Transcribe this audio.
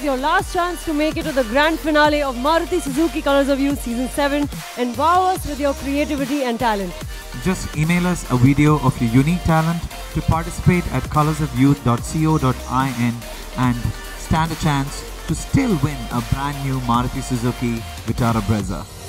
your last chance to make it to the grand finale of Maruti Suzuki Colors of Youth Season 7 and wow us with your creativity and talent. Just email us a video of your unique talent to participate at colorsofyouth.co.in and stand a chance to still win a brand new Maruti Suzuki Vitara Brezza.